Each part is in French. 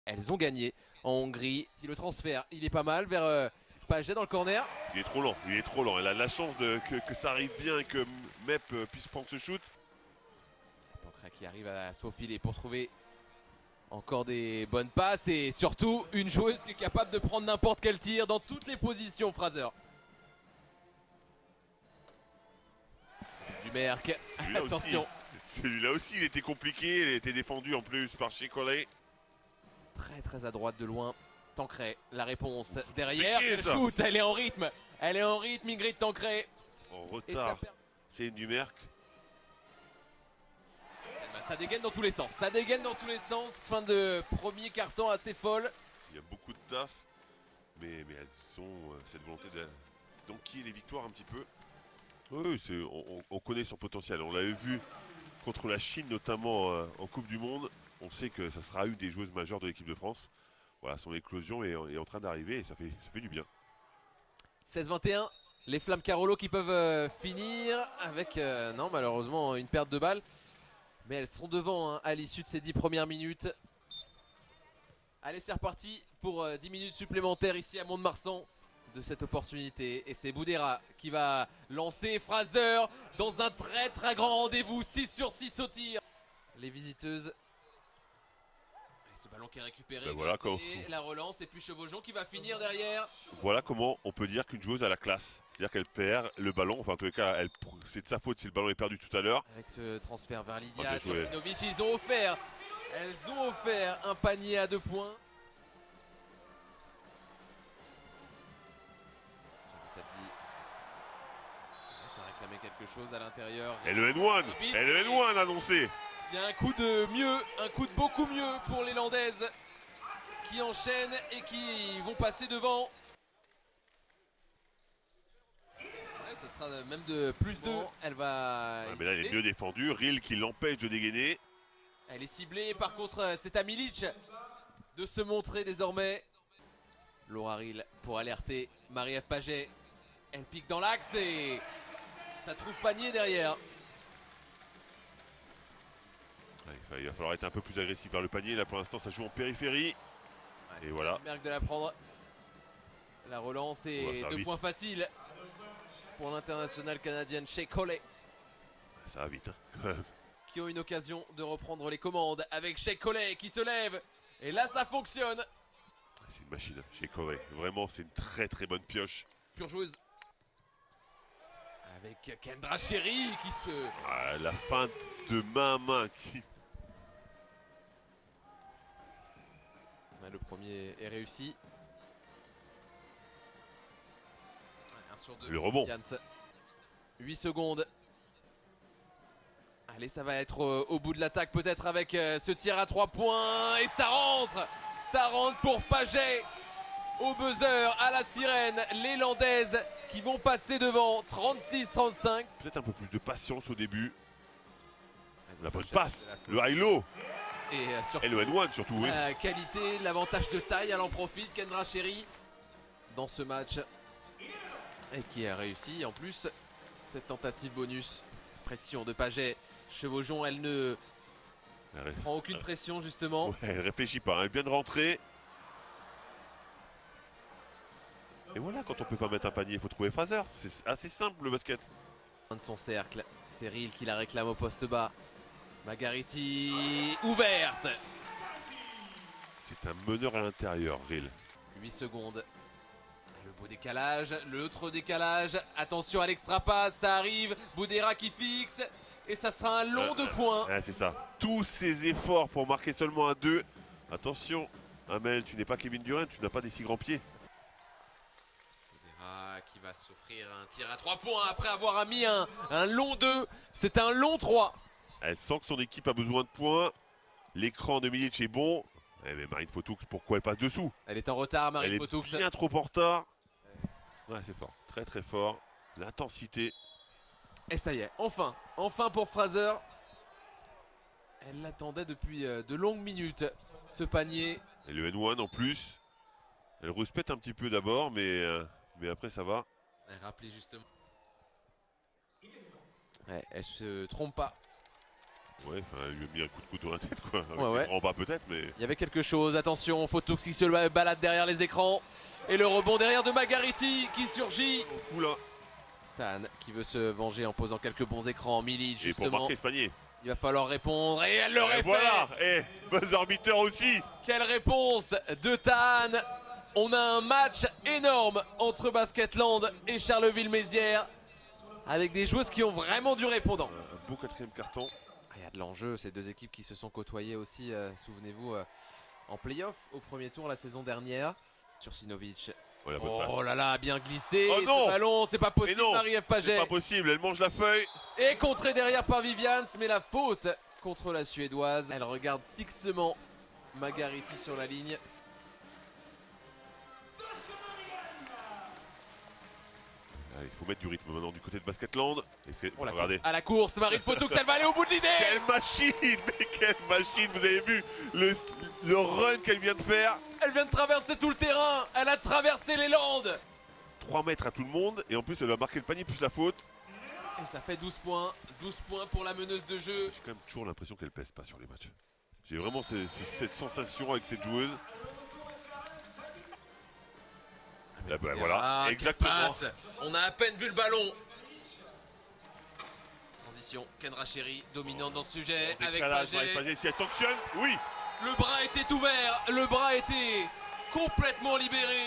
Elles ont gagné en Hongrie. Si le transfert, il est pas mal vers Paget dans le corner. Il est trop lent, il est trop lent. Elle a la chance que ça arrive bien et que Mep puisse prendre ce shoot. Tancret qui arrive à se faufiler pour trouver encore des bonnes passes et surtout une joueuse qui est capable de prendre n'importe quel tir dans toutes les positions, Fraser. Dumerc, attention. Celui-là aussi, il était compliqué, il a été défendu en plus par Shekolé. Très à droite de loin. Tancret, la réponse derrière. Le ça. shoot, elle est en rythme. Elle est en rythme, Ingrid Tancret. En retard, c'est une Dumerc. Ça dégaine dans tous les sens. Ça dégaine dans tous les sens. Fin de premier carton assez folle. Il y a beaucoup de taf, mais elles ont cette volonté d'enquiller les victoires un petit peu. Oui, on connaît son potentiel. On l'avait vu contre la Chine, notamment en Coupe du Monde. On sait que ça sera une des joueuses majeures de l'équipe de France. Voilà, son éclosion est en train d'arriver et ça fait du bien. 16-21, les Flammes Carolo qui peuvent finir avec, non malheureusement, une perte de balle. Mais elles seront devant à l'issue de ces 10 premières minutes. Allez, c'est reparti pour 10 minutes supplémentaires ici à Mont-de-Marsan de cette opportunité. Et c'est Boudera qui va lancer Fraser dans un très grand rendez-vous. 6 sur 6 au tir. Les visiteuses. Et ce ballon qui est récupéré. Ben voilà, et la relance et puis Chevaujon qui va finir derrière. Voilà comment on peut dire qu'une joueuse a la classe. C'est-à-dire qu'elle perd le ballon, enfin en tous les cas, c'est de sa faute si le ballon est perdu tout à l'heure. Avec ce transfert vers Lydia Turcinovic, elles ont offert un panier à 2 points. Ça réclamait quelque chose à l'intérieur. Et le N1 annoncé. Il y a un coup de mieux, un coup de beaucoup mieux pour les Landaises qui enchaînent et qui vont passer devant. Ça sera même de plus 2. Elle va. Mais là, elle est mieux défendue. Ril qui l'empêche de dégainer. Elle est ciblée. Par contre, c'est à Milic de se montrer désormais. Laura Ril pour alerter Marie-Ève Paget. Elle pique dans l'axe et ça trouve panier derrière. Il va falloir être un peu plus agressif vers le panier. Là, pour l'instant, ça joue en périphérie. Et voilà. Merck de la prendre. La relance est 2 points faciles pour l'internationale canadienne Shekolé. Ça va vite. Hein. Qui ont une occasion de reprendre les commandes avec Shekolé qui se lève. Et là, ça fonctionne. C'est une machine, Shekolé. Vraiment, c'est une très bonne pioche. Pure joueuse. Avec Kendra Cherry qui se... Ah, la fin de main à main qui... Le premier est réussi. 1 sur 2. Le rebond. 8 secondes. Allez, ça va être au bout de l'attaque peut-être avec ce tir à 3 points. Et ça rentre. Ça rentre pour Paget. Au buzzer, à la sirène. Les Landaises qui vont passer devant 36-35. Peut-être un peu plus de patience au début. La bonne passe. Le high-low. Et le N1 surtout, oui. La qualité, l'avantage de taille, elle en profite. Kendra Cherry dans ce match. Et qui a réussi. En plus, cette tentative bonus. Pression de Paget. Chevaujon, elle ne prend aucune pression justement. Ouais, elle réfléchit pas, hein. Elle vient de rentrer. Et voilà, quand on peut pas mettre un panier, il faut trouver Fraser. C'est assez simple le basket. De son cercle, c'est Ril qui la réclame au poste bas. Margariti ouverte. C'est un meneur à l'intérieur, Ril. 8 secondes. Le beau décalage, l'autre décalage. Attention à l'extra passe, ça arrive. Boudera qui fixe. Et ça sera un long 2 points. C'est ça. Tous ces efforts pour marquer seulement un 2. Attention, Amel, tu n'es pas Kevin Durant, tu n'as pas des si grands pieds. Boudera qui va s'offrir un tir à 3 points après avoir mis un long 2. C'est un long 3. Elle sent que son équipe a besoin de points. L'écran de Milic est bon. Mais Marine Fotoux, pourquoi elle passe dessous? Elle est en retard, Marine Fotoux. Elle est bien trop en retard. Ouais, c'est fort. Très fort. L'intensité. Et ça y est, enfin pour Fraser. Elle l'attendait depuis de longues minutes, ce panier. Et le N1 en plus. Elle rouspète un petit peu d'abord, mais après ça va. Elle rappelait justement. Ouais, elle se trompe pas. Ouais, enfin, il lui a mis un coup de couteau dans la tête, quoi. Avec Ouais. en bas peut-être, mais. Il y avait quelque chose, attention, Photoux qui se balade derrière les écrans. Et le rebond derrière de Margariti qui surgit. Oula. Tan qui veut se venger en posant quelques bons écrans. Milic Et pour justement. marquer ce panier. Il va falloir répondre et elle l'aurait fait. Voilà, et buzzer beater aussi. Quelle réponse de Tan. On a un match énorme entre Basketland et Charleville-Mézières. Avec des joueuses qui ont vraiment du répondant. Un beau quatrième carton. Il y a de l'enjeu, ces deux équipes qui se sont côtoyées aussi, souvenez-vous, en play-off au premier tour la saison dernière. Tursinovic. Oh, la bonne passe. Oh là là, bien glissé. Oh non, ce ballon, c'est pas possible, Marie-Ève Paget. C'est pas possible, elle mange la feuille. Et contré derrière par Vivians, mais la faute contre la Suédoise. Elle regarde fixement Margariti sur la ligne. Il faut mettre du rythme maintenant du côté de Basketland. Oh, regardez. À la course, Marine Photoux, elle va aller au bout de l'idée. Quelle machine, mais quelle machine. Vous avez vu le run qu'elle vient de faire. Elle vient de traverser tout le terrain. Elle a traversé les Landes. 3 mètres à tout le monde. Et en plus, elle va marquer le panier plus la faute. Et ça fait 12 points. 12 points pour la meneuse de jeu. J'ai quand même toujours l'impression qu'elle pèse pas sur les matchs. J'ai vraiment cette sensation avec cette joueuse. Là, bah, voilà, exactement. Passe. On a à peine vu le ballon. Transition, Kendra Chéri dominante dans ce sujet avec Paget. Si elle sanctionne, oui. Le bras était ouvert, le bras était complètement libéré.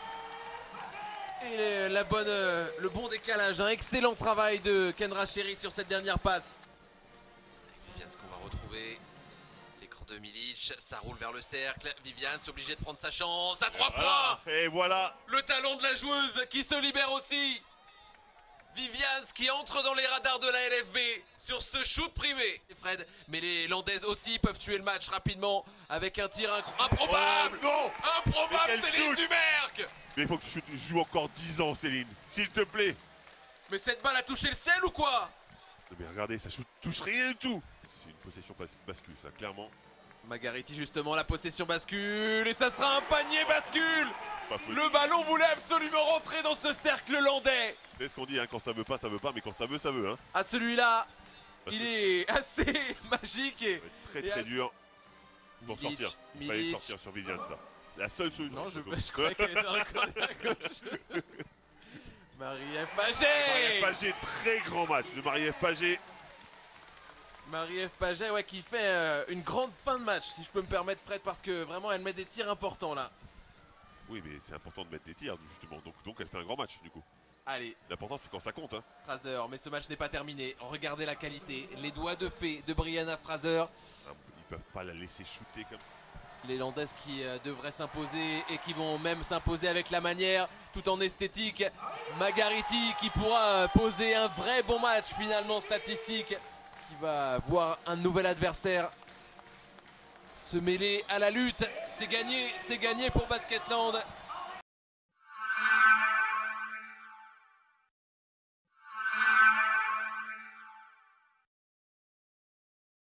Et le bon décalage, un excellent travail de Kendra Chéri sur cette dernière passe. Vivian, ce qu'on va retrouver. L'écran de Milic, ça roule vers le cercle. Vivian obligée de prendre sa chance à 3 points. Et voilà. Le talent de la joueuse qui se libère aussi. Vivians qui entre dans les radars de la LFB sur ce shoot privé. Fred, mais les Landaises aussi peuvent tuer le match rapidement avec un tir improbable. Non. Improbable, Céline Dumerc. Mais il faut que tu joues encore 10 ans, Céline, s'il te plaît. Mais cette balle a touché le ciel ou quoi? Mais regardez, ça touche rien du tout. C'est une possession bascule, ça, clairement. Margariti justement, la possession bascule et ça sera un panier bascule. Le ballon voulait absolument rentrer dans ce cercle landais. C'est ce qu'on dit, hein, quand ça veut pas, mais quand ça veut. Hein. Ah, celui-là, il est assez magique et très dur. Pour sortir, il fallait sortir sur Vivian, ça. La seule solution. Non, je croyais qu'elle était encore à gauche. Marie-Ève Paget. Marie-Ève Paget, très grand match de Marie-Ève Paget. Marie-Ève Paget, ouais, qui fait une grande fin de match, si je peux me permettre, Fred, parce que vraiment, elle met des tirs importants là. Oui, mais c'est important de mettre des tirs, justement. Donc elle fait un grand match, du coup. Allez. L'important, c'est quand ça compte. Hein. Fraser, mais ce match n'est pas terminé. Regardez la qualité, les doigts de fée de Brianna Fraser. Ils peuvent pas la laisser shooter comme ça. Les Landaises qui devraient s'imposer et qui vont même s'imposer avec la manière, tout en esthétique. Margariti qui pourra poser un vrai bon match finalement statistique, qui va voir un nouvel adversaire se mêler à la lutte. C'est gagné pour Basketland.